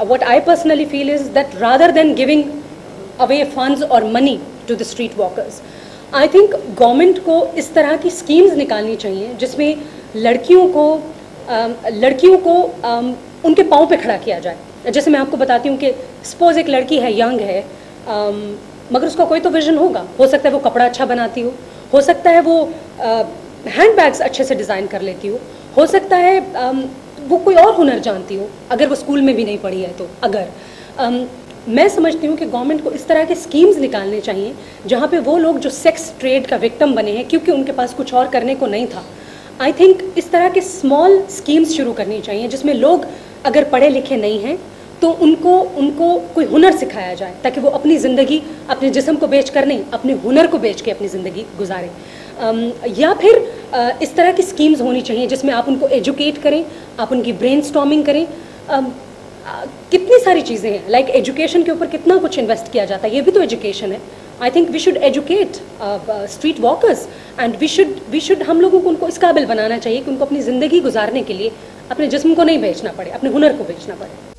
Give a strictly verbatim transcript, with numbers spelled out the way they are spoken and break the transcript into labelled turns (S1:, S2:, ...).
S1: what I personally feel is that rather than giving away funds or money to the street walkers, I think government को इस तरह की schemes निकालनी चाहिए जिसमें लड़कियों को लड़कियों को उनके पाँव पे खड़ा किया जाए. जैसे मैं आपको बताती हूँ कि सपोज एक लड़की है, यंग है, मगर उसका कोई तो विजन होगा. हो सकता है वो कपड़ा अच्छा बनाती हो हो सकता है वो हैंड बैग्स अच्छे से डिज़ाइन कर लेती हो हो सकता है वो कोई और हुनर जानती हो, अगर वो स्कूल में भी नहीं पढ़ी है तो. अगर um, मैं समझती हूँ कि गवर्नमेंट को इस तरह के स्कीम्स निकालने चाहिए जहाँ पे वो लोग जो सेक्स ट्रेड का विक्टिम बने हैं क्योंकि उनके पास कुछ और करने को नहीं था, आई थिंक इस तरह के स्मॉल स्कीम्स शुरू करनी चाहिए जिसमें लोग अगर पढ़े लिखे नहीं हैं तो उनको उनको कोई हुनर सिखाया जाए ताकि वो अपनी ज़िंदगी अपने जिस्म को बेच कर नहीं, अपने हुनर को बेच के अपनी ज़िंदगी गुजारें. um, या फिर uh, इस तरह की स्कीम्स होनी चाहिए जिसमें आप उनको एजुकेट करें, आप उनकी ब्रेन स्टॉर्मिंग करें. um, uh, कितनी सारी चीज़ें हैं, लाइक like एजुकेशन के ऊपर कितना कुछ इन्वेस्ट किया जाता है, ये भी तो एजुकेशन है. I think we should educate street walkers and we should we should हम लोगों को उनको इस काबिल बनाना चाहिए कि उनको अपनी ज़िंदगी गुजारने के लिए अपने जिस्म को नहीं बेचना पड़े, अपने हुनर को बेचना पड़े.